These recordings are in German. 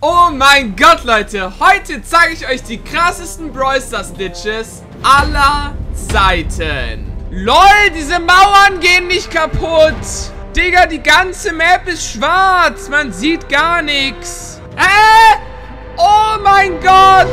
Oh mein Gott, Leute. Heute zeige ich euch die krassesten Brawl Stars Glitches aller Zeiten. LOL, diese Mauern gehen nicht kaputt. Digga, die ganze Map ist schwarz. Man sieht gar nichts. Oh mein Gott.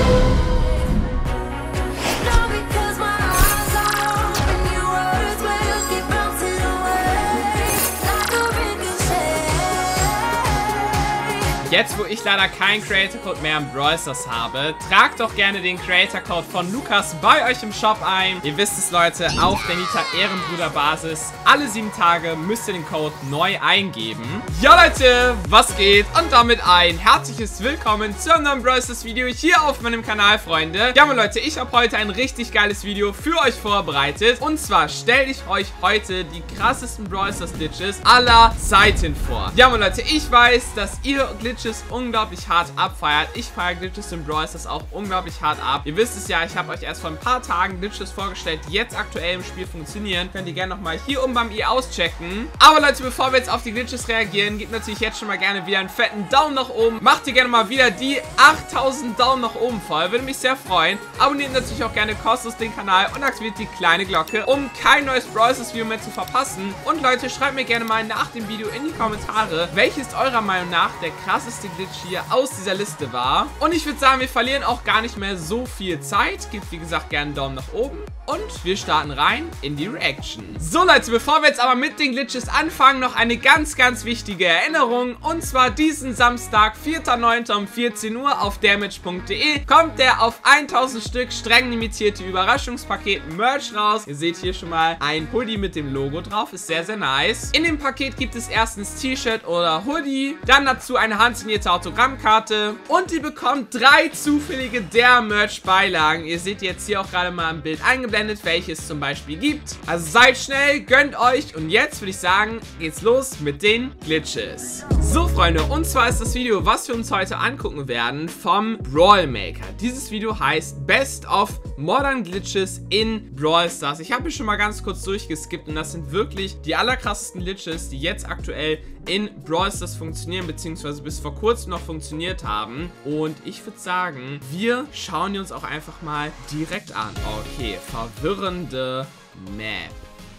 Jetzt, wo ich leider keinen Creator Code mehr im Brawl Stars habe, tragt doch gerne den Creator Code von Lukas bei euch im Shop ein. Ihr wisst es, Leute, auf der Nita Ehrenbruder Basis. Alle 7 Tage müsst ihr den Code neu eingeben. Ja, Leute, was geht? Und damit ein herzliches Willkommen zu einem neuen Brawl Stars Video hier auf meinem Kanal, Freunde. Ja, meine Leute, ich habe heute ein richtig geiles Video für euch vorbereitet. Und zwar stelle ich euch heute die krassesten Brawl Stars Glitches aller Zeiten vor. Ja, meine Leute, ich weiß, dass ihr Glitches unglaublich hart abfeiert. Ich feiere Glitches in Brawl Stars auch unglaublich hart ab. Ihr wisst es ja, ich habe euch erst vor ein paar Tagen Glitches vorgestellt, die jetzt aktuell im Spiel funktionieren. Könnt ihr gerne nochmal hier oben beim i auschecken. Aber Leute, bevor wir jetzt auf die Glitches reagieren, gebt natürlich jetzt schon mal gerne wieder einen fetten Daumen nach oben. Macht ihr gerne mal wieder die 8000 Daumen nach oben voll. Würde mich sehr freuen. Abonniert natürlich auch gerne kostenlos den Kanal und aktiviert die kleine Glocke, um kein neues Brawl Stars Video mehr zu verpassen. Und Leute, schreibt mir gerne mal nach dem Video in die Kommentare, welches eurer Meinung nach der krasseste Glitch hier aus dieser Liste war. Und ich würde sagen, wir verlieren auch gar nicht mehr so viel Zeit. Gebt, wie gesagt, gerne einen Daumen nach oben. Und wir starten rein in die Reaction. So, Leute, bevor wir jetzt aber mit den Glitches anfangen, noch eine ganz, ganz wichtige Erinnerung. Und zwar diesen Samstag, 4.9. um 14 Uhr auf damage.de kommt der auf 1000 Stück streng limitierte Überraschungspaket Merch raus. Ihr seht hier schon mal ein Hoodie mit dem Logo drauf. Ist sehr, sehr nice. In dem Paket gibt es erstens T-Shirt oder Hoodie. Dann dazu eine handsignierte Autogrammkarte. Und ihr bekommt 3 zufällige der Merch-Beilagen. Ihr seht jetzt hier auch gerade mal im Bild eingeblendet, welches es zum Beispiel gibt. Also seid schnell, gönnt euch. Und jetzt würde ich sagen, geht's los mit den Glitches. So, Freunde, und zwar ist das Video, was wir uns heute angucken werden, vom Brawl Maker. Dieses Video heißt Best of Modern Glitches in Brawl Stars. Ich habe hier schon mal ganz kurz durchgeskippt und das sind wirklich die allerkrassesten Glitches, die jetzt aktuell in Brawl Stars funktionieren, beziehungsweise bis vor kurzem noch funktioniert haben. Und ich würde sagen, wir schauen die uns auch einfach mal direkt an. Okay, verwirrende Map.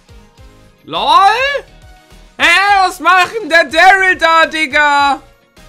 LOL? Hä, was macht denn der Daryl da, Digga?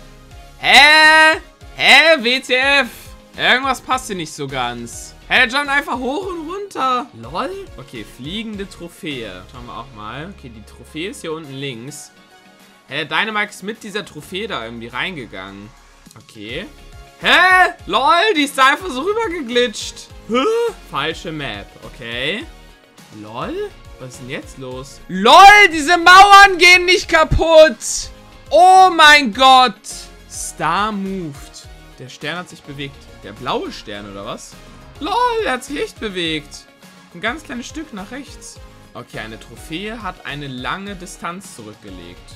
Hä, WTF? Irgendwas passt hier nicht so ganz. Hä, der jumpt einfach hoch und runter. LOL? Okay, fliegende Trophäe. Schauen wir auch mal. Okay, die Trophäe ist hier unten links. Hä, der Dynamite ist mit dieser Trophäe da irgendwie reingegangen. Okay. Hä? LOL, die ist da einfach so rüber geglitscht. Falsche Map, okay. LOL? Was ist denn jetzt los? LOL, diese Mauern gehen nicht kaputt. Oh mein Gott. Star moved. Der Stern hat sich bewegt. Der blaue Stern, oder was? LOL, der hat sich echt bewegt. Ein ganz kleines Stück nach rechts. Okay, eine Trophäe hat eine lange Distanz zurückgelegt.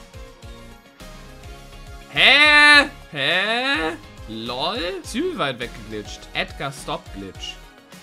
Hä? LOL? Ist übel weit weggeglitscht. Edgar Stop Glitch.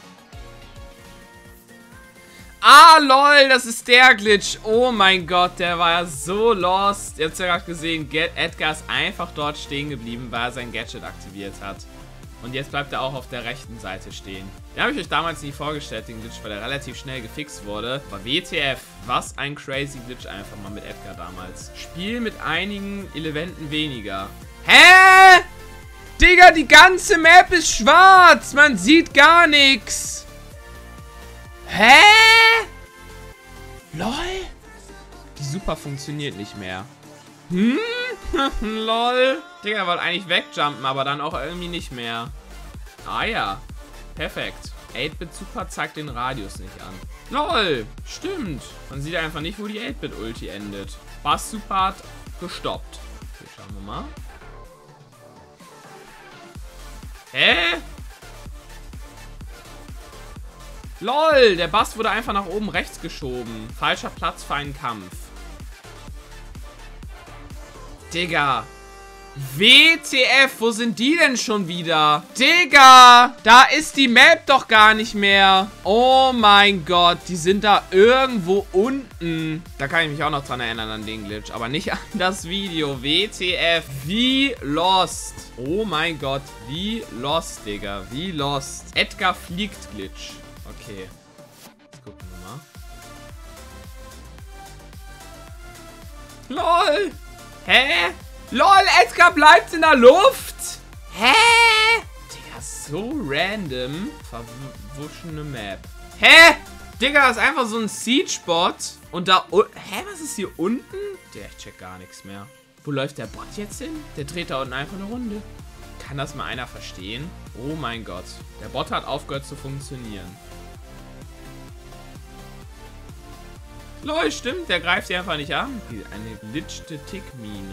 Ah, lol, das ist der Glitch. Oh mein Gott, der war ja so lost. Ihr habt es ja gerade gesehen, Edgar ist einfach dort stehen geblieben, weil er sein Gadget aktiviert hat. Und jetzt bleibt er auch auf der rechten Seite stehen. Den habe ich euch damals nie vorgestellt, den Glitch, weil er relativ schnell gefixt wurde. Aber WTF, was ein crazy Glitch einfach mal mit Edgar damals. Spiel mit einigen Elementen weniger. Hä? Digga, die ganze Map ist schwarz. Man sieht gar nichts. Hä? LOL? Die Super funktioniert nicht mehr. LOL. Digga, wollte eigentlich wegjumpen, aber dann auch irgendwie nicht mehr. Ah ja. Perfekt. 8-Bit Super zeigt den Radius nicht an. LOL. Stimmt. Man sieht einfach nicht, wo die 8-Bit Ulti endet. Bass Super hat gestoppt. Okay, schauen wir mal. Hä? LOL, der Bass wurde einfach nach oben rechts geschoben. Falscher Platz für einen Kampf. Digga. WTF, wo sind die denn schon wieder? Digga, da ist die Map doch gar nicht mehr. Oh mein Gott, die sind da irgendwo unten. Da kann ich mich auch noch dran erinnern an den Glitch, aber nicht an das Video. WTF, wie lost. Oh mein Gott, wie lost, Digga, wie lost. Edgar fliegt Glitch. Okay, jetzt gucken wir mal. LOL. Hä? LOL, Edgar bleibt in der Luft? Hä? Digga, so random. Verwuschene Map. Hä? Digga, das ist einfach so ein Siege-Bot. Und da... Hä, was ist hier unten? Der, ich check gar nichts mehr. Wo läuft der Bot jetzt hin? Der dreht da unten einfach eine Runde. Kann das mal einer verstehen? Oh mein Gott. Der Bot hat aufgehört zu funktionieren. LOL, stimmt. Der greift die einfach nicht an. Eine glitchte Tickmine.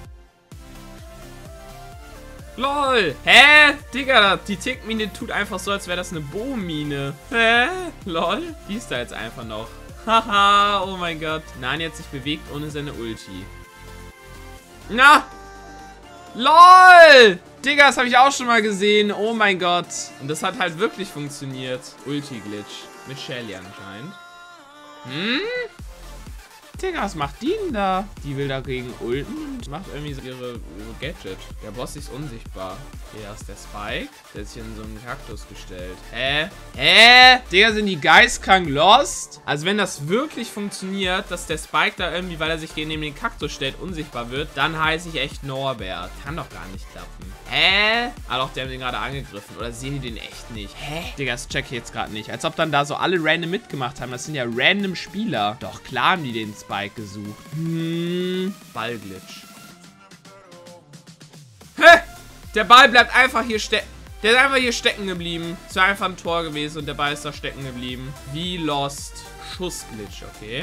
LOL. Hä? Digga, die Tickmine tut einfach so, als wäre das eine Bohmine. Hä? LOL. Die ist da jetzt einfach noch. Haha, oh mein Gott. Nein, jetzt sich bewegt ohne seine Ulti. Na! LOL! Digga, das habe ich auch schon mal gesehen. Oh mein Gott. Und das hat halt wirklich funktioniert. Ulti-Glitch. Mit Shelly anscheinend. Hm? Digga, was macht die denn da? Die will dagegen ulten und macht irgendwie so ihre Gadget. Der Boss ist unsichtbar. Hier ist der Spike. Der ist hier in so einen Kaktus gestellt. Hä? Hä? Digga, sind die geistkrank lost? Also wenn das wirklich funktioniert, dass der Spike da irgendwie, weil er sich neben den Kaktus stellt, unsichtbar wird, dann heiße ich echt Norbert. Kann doch gar nicht klappen. Hä? Ah doch, die haben den gerade angegriffen. Oder sehen die den echt nicht? Hä? Digga, das check ich jetzt gerade nicht. Als ob dann da so alle random mitgemacht haben. Das sind ja random Spieler. Doch, klar haben die den Spike gesucht. Ballglitch. Hä? Der Ball bleibt einfach hier stecken. Der ist einfach hier stecken geblieben. Es war einfach ein Tor gewesen und der Ball ist da stecken geblieben. Wie lost. Schussglitch, okay.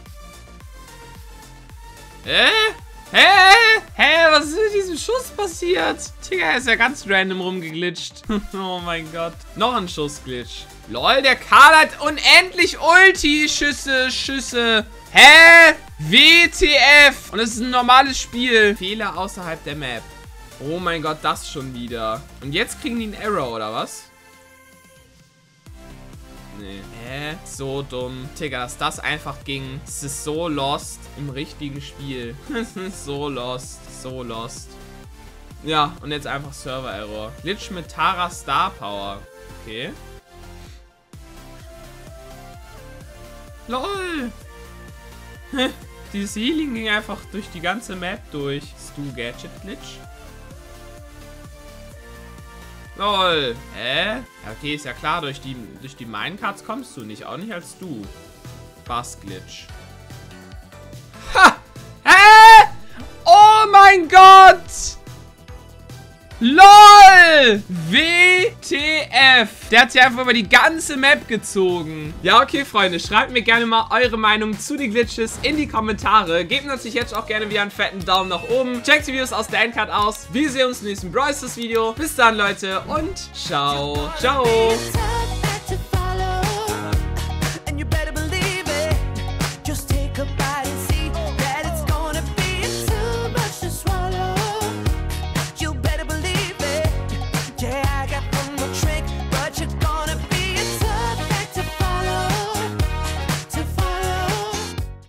Hä? Was ist mit diesem Schuss passiert? Digga, er ist ja ganz random rumgeglitscht. Oh mein Gott. Noch ein Schussglitch. LOL, der Karl hat unendlich Ulti-Schüsse. Hä? WTF. Und es ist ein normales Spiel. Fehler außerhalb der Map. Oh mein Gott, das schon wieder. Und jetzt kriegen die einen Error, oder was? Nee. Hä? So dumm. Digga, dass das einfach ging. Es ist so lost im richtigen Spiel. Es ist so lost. So lost. Ja, und jetzt einfach Server-Error. Glitch mit Tara Star Power. Okay. LOL. Dieses Healing ging einfach durch die ganze Map durch. Stu Gadget Glitch. LOL. Hä? Ja, okay, ist ja klar, durch die Minecarts kommst du nicht. Auch nicht als du. Bass Glitch. Ha! Hä? Oh mein Gott! LOL! WTF! Der hat sich einfach über die ganze Map gezogen. Ja, okay, Freunde. Schreibt mir gerne mal eure Meinung zu den Glitches in die Kommentare. Gebt natürlich jetzt auch gerne wieder einen fetten Daumen nach oben. Checkt die Videos aus der Endcard aus. Wir sehen uns im nächsten Brawl Stars Video. Bis dann, Leute. Und ciao. Ciao.